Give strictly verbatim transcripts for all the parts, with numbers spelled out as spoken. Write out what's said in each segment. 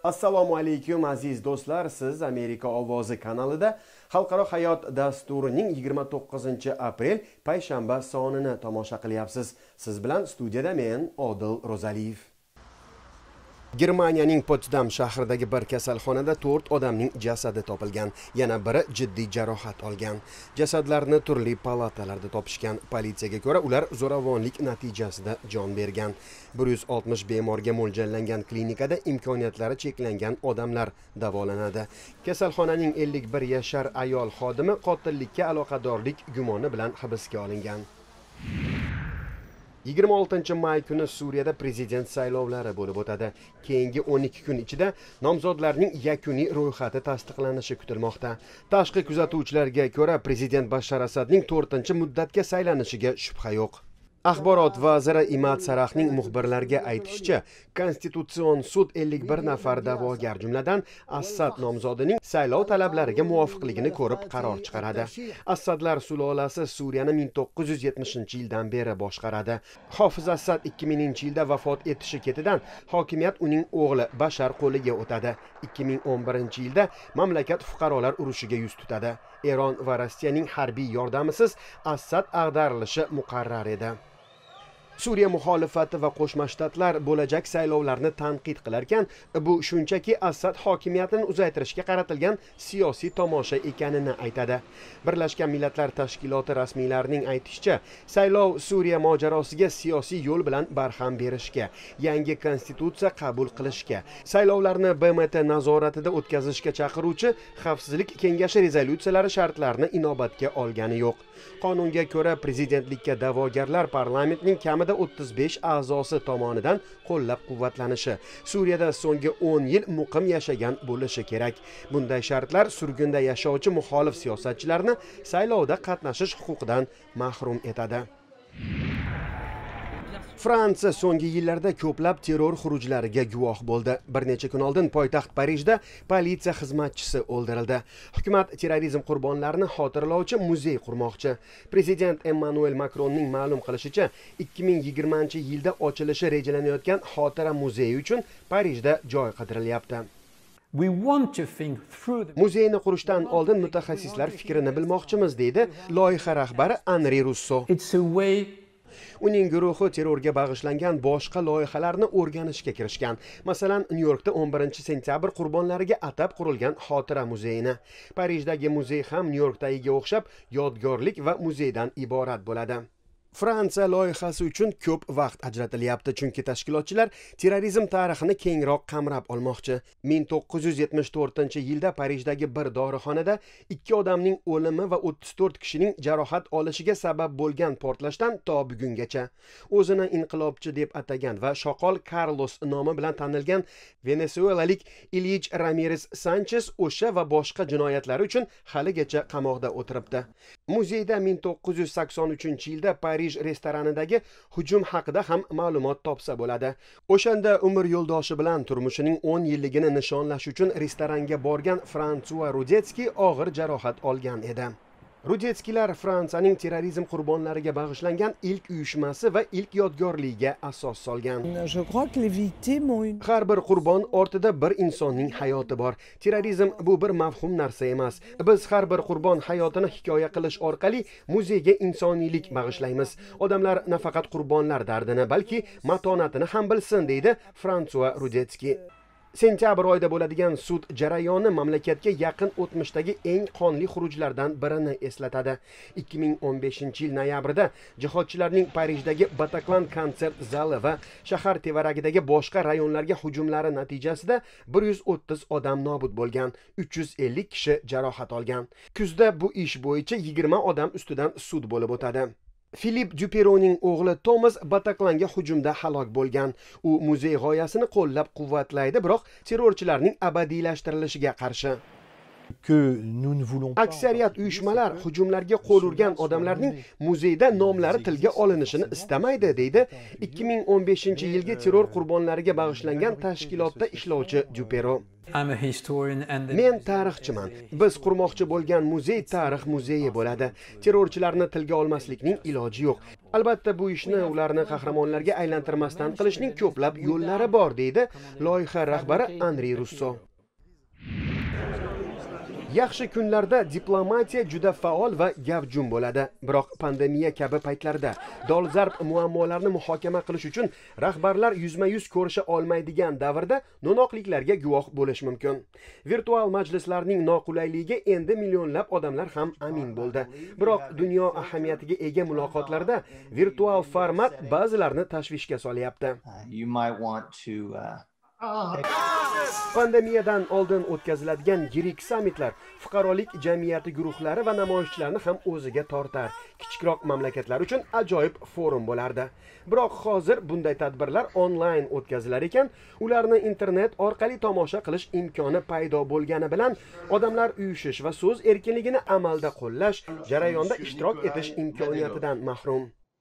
Assalomu alaykum aziz do'stlar, siz Amerika ovozi kanalida Xalqaro hayot dasturining yigirma to'qqizinchi aprel payshanba sonini tomosha qilyapsiz. Siz bilan studiyada men Odil Ro'zaliyev. Germaniyaning Potsdam shahridagi bir kasalxonada to'rt odamning jasadi topilgan, yana biri jiddiy jarohat olgan. Jasadlarni turli palatalarda topishgan. Politsiyaga ko'ra, ular zo'ravonlik natijasida jon bergan. bir yuz oltmish bemorga mo'ljallangan klinikada imkoniyatlari cheklangan odamlar davolanadi. Kasalxonaning ellik bir yashar ayol xodimi qotillikka aloqadorlik gumoni bilan hibsga olingan. yigirma oltinchi may kuni Suriyada prezident saylovlari bo'lib o'tadi. Keyingi o'n ikki kun ichida nomzodlarning yakuniy ro'yxati tasdiqlanishi kutilmoqda. Tashqi kuzatuvchilarga ko'ra, prezident Bashar Asadning to'rtinchi muddatga saylanishiga shubha yo'q. Axborot vaziri Imad Sarahning muxbirlarga aytishicha, Konstitutsion sud ellik bir nafar da'vogar jumladan Assad nomzodining saylov talablariga muvofiqligini ko'rib qaror chiqaradi. Assadlar sulolasi Suriyani ming to'qqiz yuz yetmishinchi yildan beri boshqaradi. Hofiz Assad ikki minginchi yilda vafot etishi ketidan hokimiyat uning o'g'li Bashar qo'liga o'tadi. ikki ming o'n birinchi yilda mamlakat fuqarolar urushiga yuz tutadi. Eron va Rossiyaning harbiy yordamisiz Assad ag'darilishi muqarrar edi. Suriya muxolifati va Qo'shma Shtatlar bo'lajak saylovlarni tanqid qilarkan, bu shunchaki Assad hokimiyatini uzaytirishga qaratilgan siyosiy tomosha ekanini aytadi. Birlashgan Millatlar Tashkiloti rasmiylarining aytishicha, saylov Suriya mojarosiga siyosiy yo'l bilan barham berishga, yangi konstitutsiya qabul qilishga, saylovlarni B M T nazoratida o'tkazishga chaqiruvchi Xavfsizlik kengashi rezolyutsiyalari shartlarini inobatga olgani yo'q. Qonunga ko'ra, prezidentlikka da'vogarlar parlamentning kamida o'ttiz besh a'zosi tomonidan qo'llab-quvvatlanishi, Suriyada so'nggi o'n yil muqim yashagan bo'lishi kerak. Bunday shartlar surgunda yashovchi muxolif siyosatchilarni saylovda qatnashish huquqidan mahrum etadi. Fransiya so'nggi yillarda ko'plab terror xurujlariga guvoh bo'ldi. Bir necha kun oldin poytaxt Parijda politsiya xizmatchisi o'ldirildi. Hukumat terrorizm qurbonlarini xotirlovchi muzey qurmoqchi. Prezident Emmanuel Macronning ma'lum qilishicha, ikki ming yigirmanchi yilda ochilishi rejalanayotgan xotira muzeyi uchun Parijda joy qidirilyapti. Muzeyni qurishdan oldin mutaxassislar fikrini bilmoqchimiz, deydi loyiha rahbari Anri Russo. Uning guruhi terrorga bag'ishlangan boshqa loyihalarni o'rganishga kirishgan. Masalan, Nyu-Yorkda o'n birinchi sentyabr qurbonlariga atab qurilgan xotira muzeyini. Parijdagi muzey ham Nyu-Yorkdagiga o'xshab yodgorlik va muzeydan iborat bo'ladi. Fransiya loyihasi uchun ko'p vaqt ajratilyapti, chunki tashkilotchilar terrorizm tarixini kengroq qamrab olmoqchi. ming to'qqiz yuz yetmish to'rtinchi yilda Parijdagi bir dorixonada ikki odamning o'limi va o'ttiz to'rt kishining jarohat olishiga sabab bo'lgan portlashdan to bugungacha o'zini inqilobchi deb atagan va shoqol Carlos nomi bilan tanilgan venesuelalik Ilich Ramirez Sanchez o'sha va boshqa jinoyatlari uchun haligacha qamoqda o'tiribdi. Muzeyda ming to'qqiz yuz sakson uchinchi yilda Parij restoranidagi hujum haqida ham ma'lumot topsa bo'ladi. O'shanda umr yo'ldoshi bilan turmushining o'n yilligini nishonlash uchun restoranga borgan Fransua Rudetskiy og'ir jarohat olgan edi. Rudetskiylar Fransiyaning terrorizm qurbonlariga bag'ishlangan ilk uyushmasi va ilk yodgorligiga asos solgan. Har bir qurbon ortida bir insonning hayoti bor. Terrorizm bu bir mavhum narsa emas. Biz har bir qurbon hayotini hikoya qilish orqali muzeyga insoniylik bag'ishlaymiz. Odamlar nafaqat qurbonlar dardini, balki matonatini ham bilsin, deydi Fransua Rudetskiy. Sentyabr oyida bo'ladigan sud jarayoni mamlakatga yaqin o'tmishdagi eng qonli xurujlardan birini eslatadi. ikki ming o'n beshinchi yil noyabrida jihodchilarning Parijdagi Bataclan konsert zali va shahar tevaragidagi boshqa rayonlarga hujumlari natijasida bir yuz o'ttiz odam nobud bo'lgan, uch yuz ellik kishi jarohat olgan. Kuzda bu ish bo'yicha yigirma odam ustidan sud bo'lib o'tadi. Philippe Duperonning o'g'li Thomas Bataclanga hujumda halok bo'lgan. U muzey g'oyasini qo'llab-quvvatlaydi, biroq terrorchilarning abadiylashtirilishiga qarshi. Aksariyat uyushmalar hujumlarga qo'l urgan odamlarning muzeyda nomlari tilga olinishini istamaydi, deydi ikki ming o'n beshinchi yilgi terror qurbonlariga bag'ishlangan tashkilotda ishlovchi Dupero. Men tarixchiman. Biz qurmoqchi bo'lgan muzey tarix muzeyi bo'ladi. Terrorchilarni tilga olmaslikning iloji yo'q. Albatta bu ishni ularni qahramonlarga aylantirmasdan qilishning ko'plab yo'llari bor, deydi loyiha rahbari Anri Russo. Yaxshi kunlarda diplomatiya juda faol va gavjum bo'ladi. Biroq pandemiya kabi paytlarda dolzarb muammolarni muhokama qilish uchun rahbarlar yuzma-yuz ko'risha olmaydigan davrda no'noqliklarga guvoh bo'lish mumkin. Virtual majlislarning noqulayligiga endi millionlab odamlar ham amin bo'ldi. Biroq dunyo ahamiyatiga ega muloqotlarda virtual format ba'zilarni tashvishga solyapti. Pandemiyadan oldin o'tkaziladigan yirik sammitlar fuqarolik jamiyati guruhlari va namoyishchilarni ham o'ziga tortar. Kichikroq mamlakatlar uchun ajoyib forum bo'lardi. Biroq hozir bunday tadbirlar onlayn o'tkazilar ekan, ularni internet orqali tomosha qilish imkoni paydo bo'lgani bilan odamlar uyushish va so'z erkinligini amalda qo'llash, jarayonda ishtirok etish imkoniyatidan mahrum.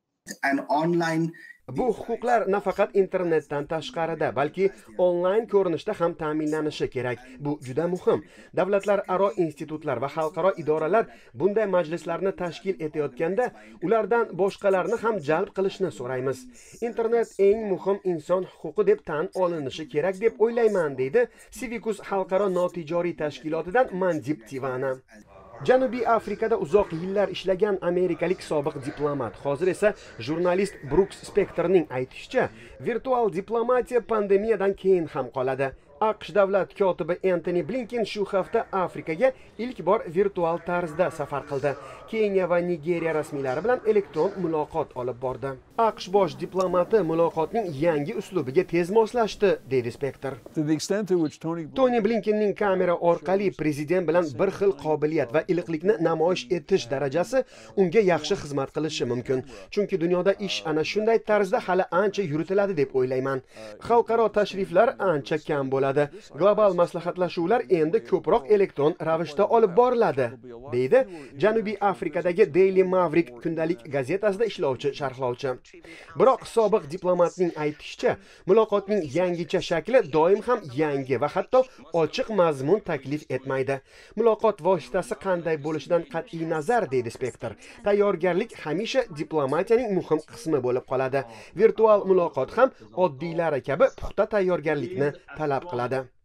Bu huquqlar nafaqat internetdan tashqarida, balki onlayn ko'rinishda ham ta'minlanishi kerak. Bu juda muhim. Davlatlararo institutlar va xalqaro idoralar bunday majlislarni tashkil etayotganda ulardan boshqalarni ham jalb qilishni so'raymiz. Internet eng muhim inson huquqi deb tan olinishi kerak deb o'ylayman, deydi Civicus xalqaro notijoriy tashkilotidan Mandip Tivana. Janubiy Afrikada uzoq yillar ishlagan amerikalik sobiq diplomat, hozir esa jurnalist Brooks Spectorning aytishicha, virtual diplomatiya pandemiyadan keyin ham qoladi. AQSh davlat kotibi Antony Blinken shu hafta Afrikaga ilk bor virtual tarzda safar qildi. Keniya va Nigeriya rasmiylari bilan elektron muloqot olib bordi. AQSh bosh diplomati muloqotning yangi uslubiga tez moslashdi, deydi Spector. Tony Blinkenning kamera orqali prezident bilan bir xil qobiliyat va iliqlikni namoyish etish darajasi unga yaxshi xizmat qilishi mumkin. Chunki dunyoda ish ana shunday tarzda hali ancha yuritiladi deb o'ylayman. Xalqaro tashriflar ancha kam bo'ladi. Global maslahatlashuvlar endi ko'proq elektron ravishda olib boriladi, deydi Janubiy Afrikadagi Daily Maverick kundalik gazetasida ishlovchi sharhlovchi. Biroq sobiq diplomatning aytishicha, muloqotning yangicha shakli doim ham yangi va hatto ochiq mazmun taklif etmaydi. Muloqot vositasi qanday bo'lishidan qat'iy nazar, deydi Spector, tayyorgarlik hamisha diplomatiyaning muhim qismi bo'lib qoladi. Virtual muloqot ham oddiylari kabi puxta tayyorgarlikni talab qiladi.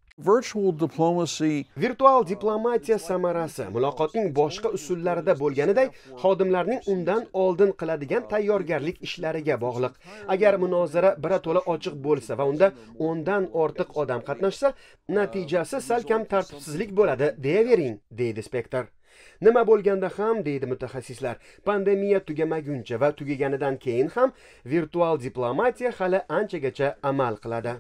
Virtual diplomatiya samarasi muloqotning boshqa usullarida bo'lganiday xodimlarning undan oldin qiladigan tayyorgarlik ishlariga bog'liq. Agar munozara birato'la ochiq bo'lsa va unda o'ndan ortiq odam qatnashsa, natijasi sal kam tartibsizlik bo'ladi, deyavering, deydi Spector. Nima bo'lganda ham, deydi mutaxassislar, pandemiya tugamaguncha va tugaganidan keyin ham virtual diplomatiya hali anchagacha amal qiladi.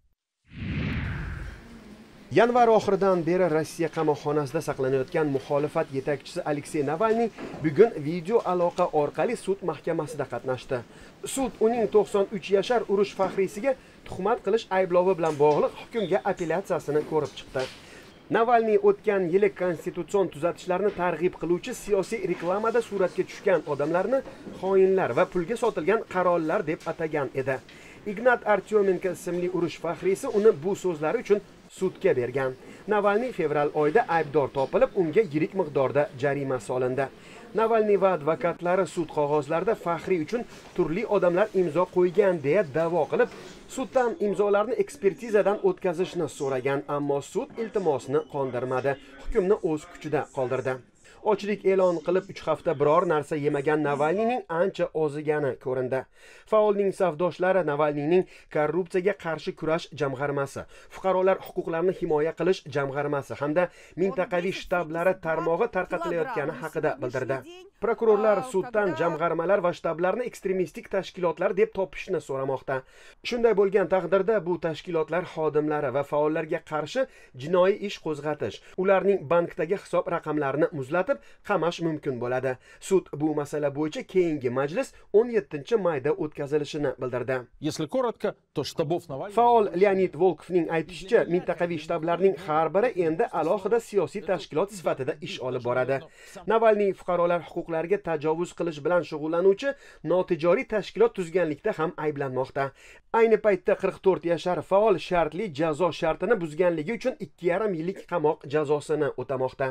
Yanvar oxiridan beri Rossiya qamoqxonasida saqlanayotgan muxolifat yetakchisi Aleksey Navalniy bugun video aloqa orqali sud mahkamasida qatnashdi. Sud uning to'qson uch yashar urush faxriysiga tuhmat qilish ayblovi bilan bog'liq hukmga apellyatsiyasini ko'rib chiqdi. Navalniy o'tgan yili konstitutsion tuzatishlarni targ'ib qiluvchi siyosiy reklamada suratga tushgan odamlarni xoinlar va pulga sotilgan qarorlar deb atagan edi. Ignat Artyomenko ismli urush faxriysi uni bu so'zlari uchun sudga bergan. Navalniy fevral oyida aybdor topilib, unga yirik miqdorda jarima solindi. Navalniy va advokatlari sud qog'ozlarida faxriy uchun turli odamlar imzo qo'ygan deya da'vo qilib, suddan imzolarni ekspertizadan o'tkazishni so'ragan, ammo sud iltimosini qondirmadi, hukmni o'z kuchida qoldirdi. Ochlik e'lon qilib uch hafta biror narsa yemagan Navalniyning ancha ozigani ko'rindi. Faolning safdoshlari Navalniyning korrupsiyaga qarshi kurash jamg'armasi, fuqarolar huquqlarini himoya qilish jamg'armasi hamda mintaqaviy shtablari tarmog'i tarqatilayotgani haqida bildirdi. Prokurorlar suddan jamg'armalar va shtablarni ekstremistik tashkilotlar deb topishni so'ramoqda. Shunday bo'lgan taqdirda bu tashkilotlar xodimlari va faollarga qarshi jinoiy ish qo'zg'atish, ularning bankdagi hisob raqamlarini muzlatib, ko'rsatib qamash mumkin bo'ladi. Sud bu masala bo'yicha keyingi majlis o'n yettinchi mayda o'tkazilishini bildirdi. Faol Leonid Volkovning aytishicha, mintaqaviy shtablarning har biri endi alohida siyosiy tashkilot sifatida ish olib boradi. Navalniy fuqarolar huquqlariga tajovuz qilish bilan shug'ullanuvchi notijoriy tashkilot tuzganlikda ham ayblanmoqda. Ayni paytda qirq to'rt yashar faol shartli jazo shartini buzganligi uchun ikki yarim yillik qamoq jazosini o'tamoqda.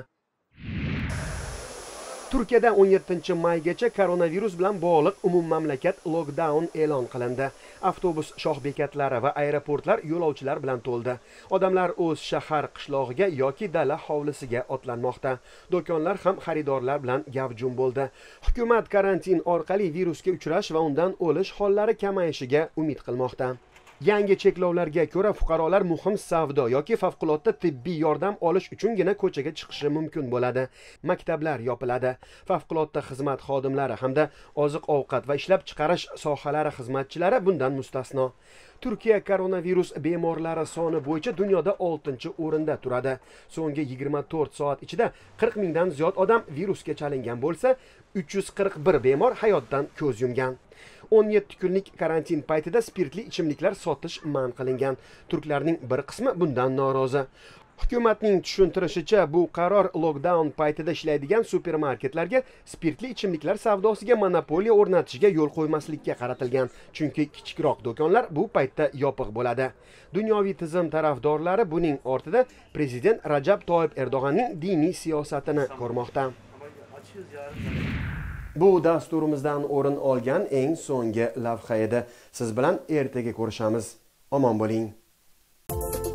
Turkiyada o'n yettinchi maygacha koronavirus bilan bog'liq umummamlakat lockdown e'lon qilindi. Avtobus shoh bekatlari va aeroportlar yo'lovchilar bilan to'ldi. Odamlar o'z shahar qishlog'iga yoki dala hovlisiga otlanmoqda. Do'konlar ham xaridorlar bilan gavjum bo'ldi. Hukumat karantin orqali virusga uchrash va undan o'lish hollari kamayishiga umid qilmoqda. Yangi cheklovlarga ko'ra fuqarolar muhim savdo yoki favqulodda tibbiy yordam olish uchungina ko'chaga chiqishi mumkin bo'ladi. Maktablar yopiladi. Favqulodda xizmat xodimlari hamda oziq-ovqat va ishlab chiqarish sohalari xizmatchilari bundan mustasno. Turkiya koronavirus bemorlari soni bo'yicha dunyoda oltinchi o'rinda turadi. So'nggi yigirma to'rt soat ichida qirq mingdan ziyod odam virusga chalingan bo'lsa, uch yuz qirq bir bemor hayotdan ko'z yumgan. o'n yetti kunlik karantin paytida spirtli ichimliklar sotish man qilingan. Turklarning bir qismi bundan norozi. Hukumatning tushuntirishicha, bu qaror lockdown paytida ishlaydigan supermarketlarga spirtli ichimliklar savdosiga monopoliya o'rnatishga yo'l qo'ymaslikka qaratilgan. Chunki kichikroq do'konlar bu paytda yopiq bo'ladi. Dunyoviy tizim tarafdorlari buning ortida prezident Rajab Toyib Erdo'g'anning diniy siyosatini ko'rmoqda. Bu dasturimizdan o'rin olgan eng so'nggi lavha edi. Siz bilan ertaga ko'rishamiz. Omon bo'ling.